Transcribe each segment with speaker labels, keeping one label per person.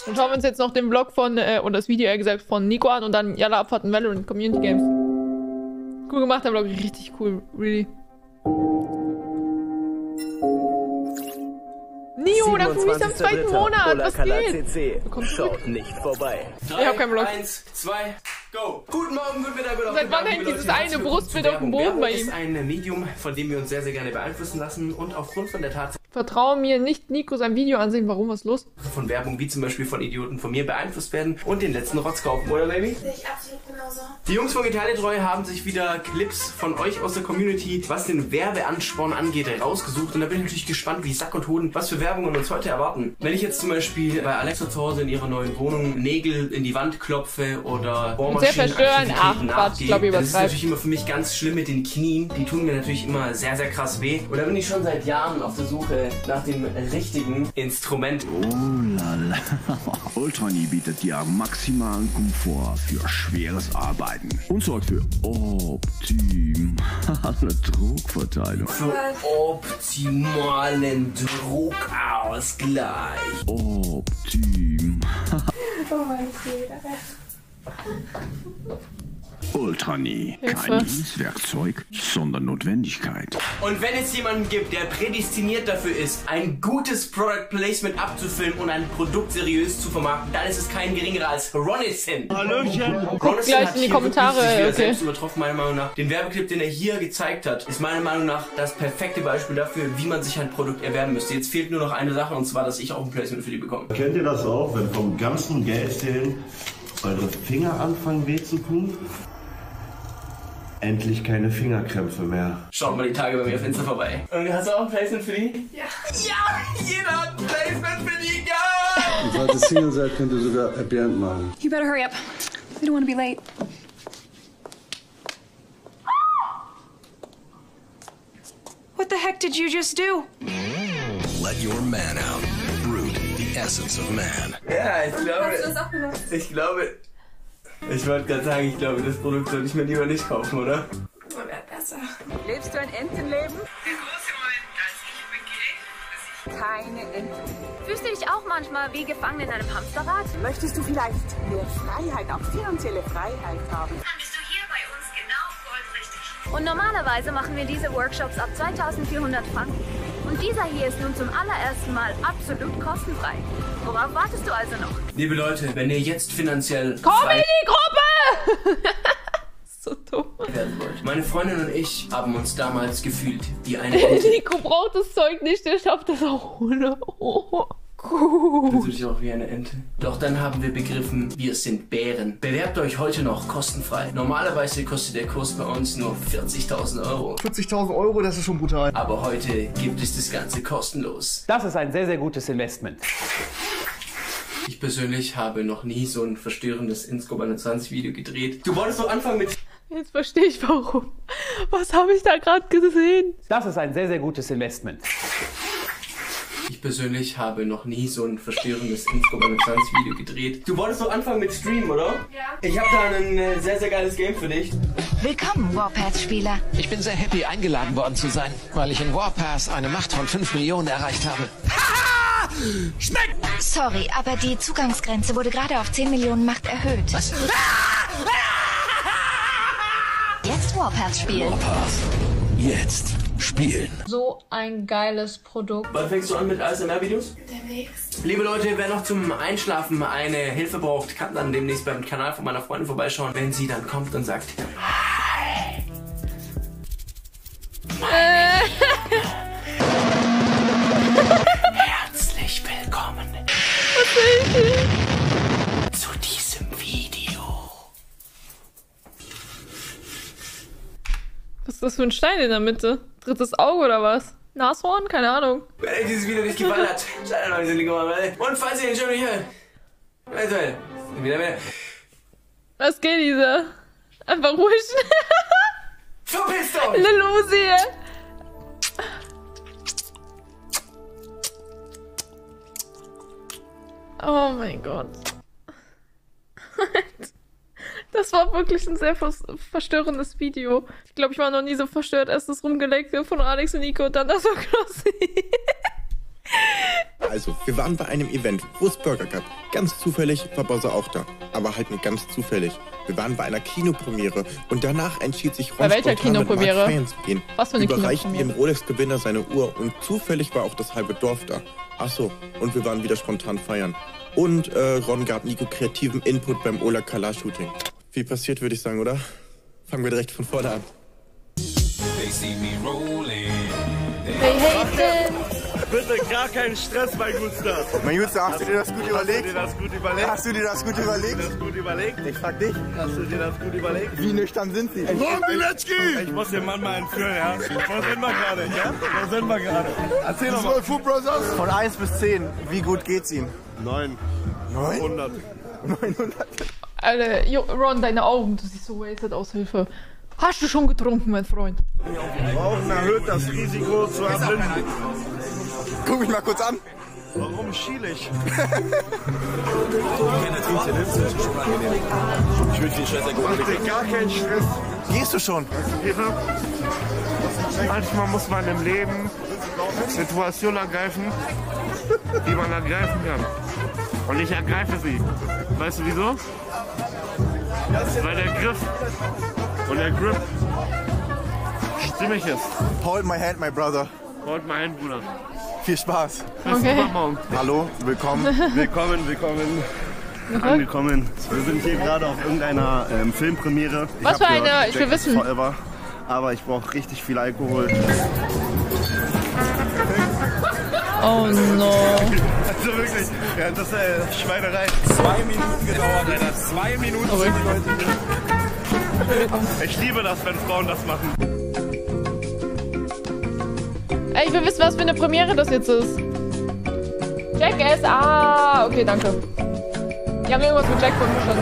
Speaker 1: Dann schauen wir uns jetzt noch den Vlog von, oder das Video eher gesagt von Nico an und dann Yalla Abfahrten Valorant Community Games. Cool gemacht, der Vlog, richtig cool, really. Nio, da fühle ich am 2. Monat, was geht?
Speaker 2: Schaut nicht vorbei.
Speaker 1: Ich hab keinen Vlog.
Speaker 2: 1, 2, go. Guten Morgen, guten Mittag, guten Abend.
Speaker 1: Seit wann hängt dieses eine Brustbild auf dem Boden bei ihm?
Speaker 2: ist ein Medium, von dem wir uns sehr, sehr gerne beeinflussen lassen und aufgrund von der Tatsache
Speaker 1: Vertraue mir nicht Nico sein Video ansehen. Warum, was ist los?
Speaker 2: von Werbung, wie zum Beispiel von Idioten von mir, beeinflusst werden und den letzten Rotz kaufen, oder Baby?
Speaker 3: Sehe ich absolut genauso.
Speaker 2: Die Jungs von Geteiletreu haben sich wieder Clips von euch aus der Community, was den Werbeansporn angeht, rausgesucht. Und da bin ich natürlich gespannt, wie Sack und Hoden, was für Werbungen uns heute erwarten. Wenn ich jetzt zum Beispiel bei Alexa zu Hause in ihrer neuen Wohnung Nägel in die Wand klopfe oder
Speaker 1: Sehr verstören. Ach, Quatsch, ich glaube,
Speaker 2: das ist
Speaker 1: übertreibt.
Speaker 2: natürlich immer für mich ganz schlimm mit den Knien. Die tun mir natürlich immer sehr, sehr krass weh. Und da bin ich schon seit Jahren auf der Suche nach dem richtigen Instrument.
Speaker 4: Oh lala. Ultrani bietet dir maximalen Komfort für schweres Arbeiten und sorgt für optimale Druckverteilung.
Speaker 2: Für optimalen Druckausgleich.
Speaker 4: Optim.
Speaker 3: Oh mein Gott.
Speaker 4: Ultrani.
Speaker 1: Hilfe.
Speaker 4: Kein Dienstwerkzeug, sondern Notwendigkeit.
Speaker 2: Und wenn es jemanden gibt, der prädestiniert dafür ist, ein gutes Product Placement abzufilmen und ein Produkt seriös zu vermarkten, dann ist es kein geringerer als Ronison.
Speaker 4: Hallöchen.
Speaker 2: Ronison
Speaker 1: gleich
Speaker 2: hat
Speaker 1: in die
Speaker 2: hier
Speaker 1: Kommentare,
Speaker 2: wirklich sich wieder
Speaker 1: okay.
Speaker 2: selbst übertroffen, meiner Meinung nach. Den Werbeclip, den er hier gezeigt hat, ist meiner Meinung nach das perfekte Beispiel dafür, wie man sich ein Produkt erwerben müsste. Jetzt fehlt nur noch eine Sache, und zwar, dass ich auch ein Placement für die bekomme.
Speaker 5: Kennt ihr das auch, wenn vom ganzen Geldzählen eure Finger anfangen weh zu tun? Endlich keine Fingerkrämpfe mehr.
Speaker 2: Schaut mal die Tage bei mir auf Insta vorbei. Und hast du auch ein Placement für die?
Speaker 3: Ja.
Speaker 2: Ja, jeder hat ein Placement für die, ja!
Speaker 6: Und falls ihr Single seid, könnt ihr sogar Happy End machen.
Speaker 7: You better hurry up. We don't want to be late. What the heck did you just do?
Speaker 8: Let your man out. Brute, the essence of man.
Speaker 2: Ja, ich
Speaker 3: Hast du das
Speaker 2: glaube,
Speaker 3: auch benutzt?
Speaker 2: ich wollte gerade sagen, ich glaube, das Produkt sollte ich mir lieber nicht kaufen, oder?
Speaker 3: Wäre besser.
Speaker 9: Lebst du ein Entenleben?
Speaker 10: Der große Moment, als ich begriff, dass ich
Speaker 9: Keine Enten.
Speaker 11: Fühlst du dich auch manchmal wie gefangen in einem Hamsterrad?
Speaker 9: Möchtest du vielleicht mehr Freiheit, auch finanzielle Freiheit haben?
Speaker 10: dann bist du hier bei uns genau goldrichtig.
Speaker 11: Und normalerweise machen wir diese Workshops ab 2400 Franken. Und dieser hier ist nun zum allerersten Mal absolut kostenfrei. Worauf wartest du also noch?
Speaker 2: Liebe Leute, wenn ihr jetzt finanziell
Speaker 1: Komm
Speaker 2: frei
Speaker 1: in die Gruppe! So dumm.
Speaker 2: werden wollt. Meine Freundin und ich haben uns damals gefühlt wie eine Ente.
Speaker 1: Nico braucht das Zeug nicht, der schafft das auch ohne. Oh,
Speaker 2: Fühlst
Speaker 1: cool.
Speaker 2: du dich auch wie eine Ente? Doch dann haben wir begriffen, wir sind Bären. Bewerbt euch heute noch kostenfrei. Normalerweise kostet der Kurs bei uns nur 40.000 Euro.
Speaker 6: 40.000 Euro, das ist schon brutal.
Speaker 2: Aber heute gibt es das Ganze kostenlos.
Speaker 12: Das ist ein sehr, sehr gutes Investment.
Speaker 2: Ich persönlich habe noch nie so ein verstörendes Inscope 21 Video gedreht. Du wolltest doch anfangen mit...
Speaker 1: Jetzt verstehe ich warum. Was habe ich da gerade gesehen?
Speaker 12: Das ist ein sehr, sehr gutes Investment.
Speaker 2: Ich persönlich habe noch nie so ein verstörendes Inscope 21 Video gedreht. Du wolltest doch anfangen mit Stream, oder?
Speaker 3: Ja.
Speaker 2: Ich habe da ein sehr, sehr geiles Game für dich.
Speaker 13: Willkommen, Warpath-Spieler.
Speaker 8: Ich bin sehr happy, eingeladen worden zu sein, weil ich in Warpass eine Macht von 5 Millionen erreicht habe. Schmeckt!
Speaker 13: Sorry, aber die Zugangsgrenze wurde gerade auf 10 Millionen Macht erhöht.
Speaker 8: Was?
Speaker 13: Jetzt Warpath spielen.
Speaker 8: Warpass. Jetzt spielen.
Speaker 1: So ein geiles Produkt.
Speaker 2: Wann fängst du an mit ASMR-Videos?
Speaker 3: Demnächst.
Speaker 2: Liebe Leute, wer noch zum Einschlafen eine Hilfe braucht, kann dann demnächst beim Kanal von meiner Freundin vorbeischauen, wenn sie dann kommt und sagt: Hi. Herzlich willkommen zu diesem Video.
Speaker 1: Was ist das für ein Stein in der Mitte? Drittes Auge oder was? Nashorn? Keine Ahnung.
Speaker 2: Wenn euch dieses Video nicht gefallen hat, schaltet mal diese Linke mal rein. Und falls ihr den schon nicht hört, wieder.
Speaker 1: Was geht diese? Einfach ruhig.
Speaker 2: Verpisst euch!
Speaker 1: Lil Uzi. Oh mein Gott. Das war wirklich ein sehr verstörendes Video. Ich glaube, ich war noch nie so verstört. Erst das Rumgelecke von Alex und Nico und dann das von Knossi.
Speaker 14: Also, wir waren bei einem Event, wo es Burger gab. Ganz zufällig war Bowser auch da. Aber halt nur ganz zufällig. Wir waren bei einer Kinopremiere und danach entschied sich
Speaker 1: Bei welcher Kinopremiere?
Speaker 14: feiern zu gehen.
Speaker 1: Was für eine
Speaker 14: Überreichten
Speaker 1: Kinopremiere?
Speaker 14: dem Rolex-Gewinner seine Uhr und zufällig war auch das halbe Dorf da. Achso, und wir waren wieder spontan feiern. Und Ron gab Nico kreativen Input beim Ola Kala-Shooting. Viel passiert, würde ich sagen, oder? Fangen wir direkt von vorne an.
Speaker 1: Hey, hey,
Speaker 5: Bitte gar keinen Stress, mein Gustav.
Speaker 6: Mein Gustav, hast du dir das gut überlegt?
Speaker 5: Hast du dir das gut überlegt? Ich frag dich. Hast du dir das gut überlegt?
Speaker 6: Wie nüchtern sind Sie?
Speaker 5: Ron Bilecki! Ich muss den Mann mal entführen, ja? Wo sind wir gerade, ja? Wo sind wir gerade? Erzähl doch mal.
Speaker 6: Food Brothers? Von 1 bis 10, wie gut geht's Ihnen?
Speaker 5: 9.
Speaker 6: 900. 900.
Speaker 1: Alter, Ron, deine Augen, du siehst so wasted aus, Hilfe. Hast du schon getrunken, mein Freund?
Speaker 5: Rauchen erhöht das Risiko zu erblinden.
Speaker 6: Guck mich mal kurz an.
Speaker 5: Warum schiel ich?
Speaker 6: Ich will viel Stress.
Speaker 5: Mach dir gar keinen Stress.
Speaker 6: Gehst du schon?
Speaker 5: Manchmal muss man im Leben Situationen ergreifen, die man ergreifen kann. Und ich ergreife sie. Weißt du wieso? Weil der Griff und der Grip stimmig ist.
Speaker 6: Hold my hand, my brother.
Speaker 5: Hold my hand, Bruder.
Speaker 6: Viel Spaß.
Speaker 1: Okay.
Speaker 6: Hallo, willkommen.
Speaker 5: Willkommen. Angekommen. Wir sind hier gerade auf irgendeiner Filmpremiere.
Speaker 1: Was für eine? Ich will wissen.
Speaker 5: Forever, aber ich brauche richtig viel Alkohol.
Speaker 1: Oh no.
Speaker 5: Also wirklich, ja, das ist Schweinerei. 2 Minuten gedauert, Alter. 2 Minuten sind die Leute hier. Ich liebe das, wenn Frauen das machen.
Speaker 1: Ey, ich will wissen, was für eine Premiere das jetzt ist. Jackass, ah, okay, danke. Die haben irgendwas mit Jackpot verstanden.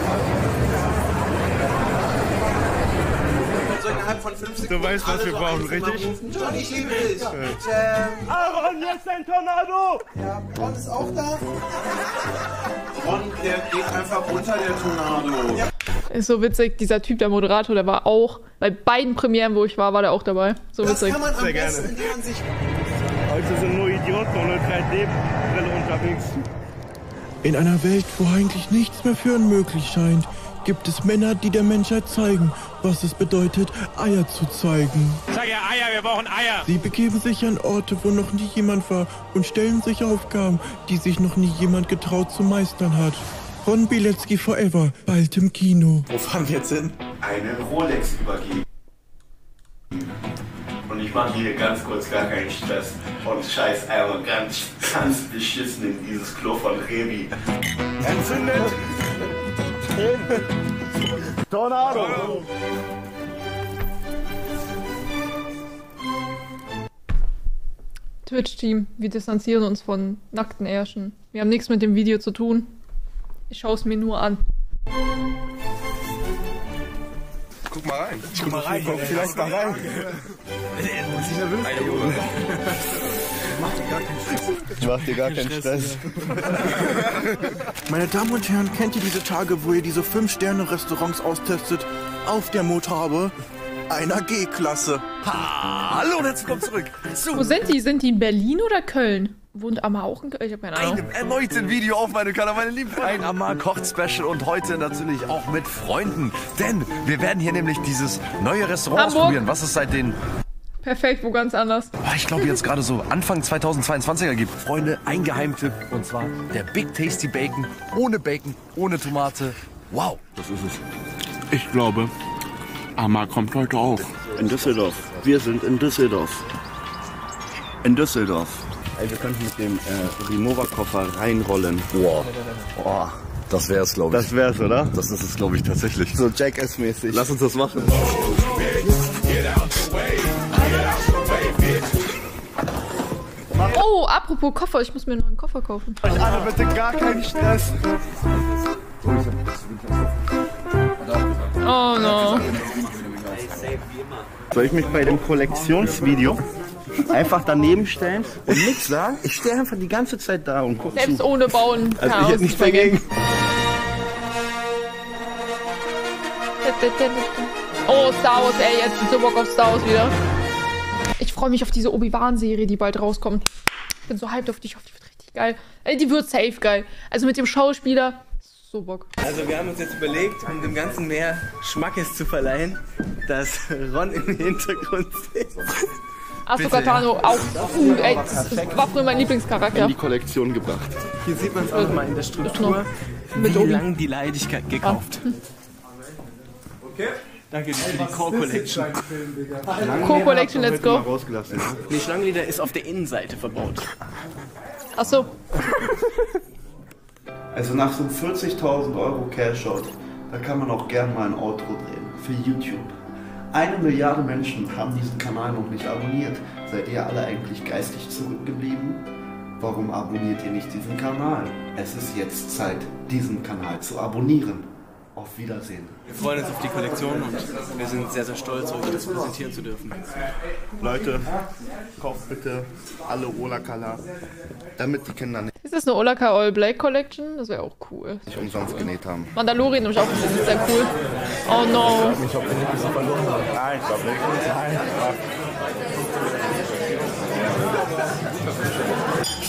Speaker 5: Du weißt, was wir brauchen, richtig?
Speaker 15: John, ich liebe dich.
Speaker 5: Aaron, jetzt ein Tornado!
Speaker 15: Ja, Ron ist auch da. Ron, der geht einfach unter der Tornado. Ja.
Speaker 1: Ist so witzig, dieser Typ, der Moderator, der war auch bei beiden Premieren, wo ich war der auch dabei. So
Speaker 15: das
Speaker 1: witzig.
Speaker 15: Kann man am
Speaker 5: Sehr
Speaker 15: besten,
Speaker 5: gerne.
Speaker 15: indem man sich...
Speaker 5: Heute sind nur Idioten ohne 3D-Brille unterwegs.
Speaker 14: In einer Welt, wo eigentlich nichts mehr für unmöglich scheint, gibt es Männer, die der Menschheit zeigen, was es bedeutet, Eier zu zeigen.
Speaker 5: Sag ja Eier, wir brauchen Eier.
Speaker 14: Sie begeben sich an Orte, wo noch nie jemand war und stellen sich Aufgaben, die sich noch nie jemand getraut zu meistern hat. Ron Bilecki Forever, bald im Kino.
Speaker 6: Wo fahren wir jetzt hin?
Speaker 16: Eine Rolex übergeben. Und ich mache hier ganz kurz gar keinen Stress und scheiß einmal ganz beschissen in dieses Klo von Revi.
Speaker 5: Entzündet! Tornado!
Speaker 1: Twitch-Team, wir distanzieren uns von nackten Ärschen. Wir haben nichts mit dem Video zu tun. Ich schaue es mir nur an.
Speaker 5: Guck mal rein.
Speaker 6: Ich guck mal rein. Guck vielleicht mal rein. Ich mach dir gar keinen Stress.
Speaker 14: Meine Damen und Herren, kennt ihr diese Tage, wo ihr diese 5-Sterne-Restaurants austestet? Auf der Motorhaube einer G-Klasse.
Speaker 6: Hallo und herzlich willkommen zurück.
Speaker 1: Wo sind die? Sind die in Berlin oder Köln? Wohnt Amar auch in Köln? Ich hab keine Ahnung.
Speaker 6: Einem erneuten Video auf meinem Kanal, meine lieben Freunde. Ein Amar kocht Special und heute natürlich auch mit Freunden. Denn wir werden hier nämlich dieses neue Restaurant
Speaker 1: Hamburg
Speaker 6: ausprobieren, was es seit den...
Speaker 1: Perfekt, wo ganz anders.
Speaker 6: Ich glaube jetzt gerade so Anfang 2022er gibt. Freunde, ein Geheimtipp und zwar der Big Tasty Bacon. Ohne Tomate. Wow.
Speaker 4: Das ist es. Ich glaube, Amar kommt heute auch.
Speaker 5: In Düsseldorf. Wir sind in Düsseldorf. In Düsseldorf. Ey, wir könnten mit dem Remover-Koffer reinrollen.
Speaker 6: Wow. Oh, das wär's, glaube ich.
Speaker 5: Das wär's, oder?
Speaker 6: Das ist es, glaube ich, tatsächlich.
Speaker 5: So Jackass-mäßig.
Speaker 6: Lass uns das machen.
Speaker 1: Oh, apropos Koffer, ich muss mir einen neuen Koffer kaufen.
Speaker 5: Euch alle bitte gar keinen Stress.
Speaker 1: Oh no.
Speaker 5: Soll ich mich bei dem Kollektionsvideo einfach daneben stellen und nichts sagen? Ich stehe einfach die ganze Zeit da und gucke
Speaker 1: Selbst
Speaker 5: zu.
Speaker 1: ohne Bauen.
Speaker 5: Also ich hätte nichts dagegen.
Speaker 1: Oh, Star Wars, ey, jetzt ist so Bock auf Star Wars wieder. Ich freue mich auf diese Obi-Wan-Serie, die bald rauskommt. Ich bin so hyped auf dich, auf die wird richtig Geil. Ey, die wird safe geil. Also mit dem Schauspieler, so Bock.
Speaker 2: Also wir haben uns jetzt überlegt, um dem Ganzen mehr Schmackes zu verleihen, dass Ron im Hintergrund sitzt.
Speaker 1: Ahsoka Tano auch. Ey, das war früher mein Lieblingscharakter.
Speaker 14: In die Kollektion gebracht.
Speaker 2: Hier sieht man es auch mal in der Struktur, wie lang die Leidigkeit gekauft. Okay. Danke für die Core Collection.
Speaker 1: Core Collection, let's go.
Speaker 2: Die Schlangenleder ist auf der Innenseite verbaut.
Speaker 1: Achso.
Speaker 17: Also nach so 40.000 Euro Cash-Out, da kann man auch gern mal ein Outro drehen. Für YouTube. 1 Milliarde Menschen haben diesen Kanal noch nicht abonniert. Seid ihr alle eigentlich geistig zurückgeblieben? Warum abonniert ihr nicht diesen Kanal? Es ist jetzt Zeit, diesen Kanal zu abonnieren. Auf Wiedersehen.
Speaker 2: Wir freuen uns auf die Kollektion und wir sind sehr, sehr stolz, euch das präsentieren zu dürfen.
Speaker 14: Leute, kauft bitte alle Ola-Color, damit die Kinder
Speaker 1: Ist das eine Olaka All Black Collection? Das wäre auch cool.
Speaker 14: nicht umsonst genäht haben.
Speaker 1: Mandalorian nämlich auch, das ist sehr cool. Oh no.
Speaker 14: Ich hoffe nicht, dass sie verloren haben. Nein, ich glaube nicht. Nein.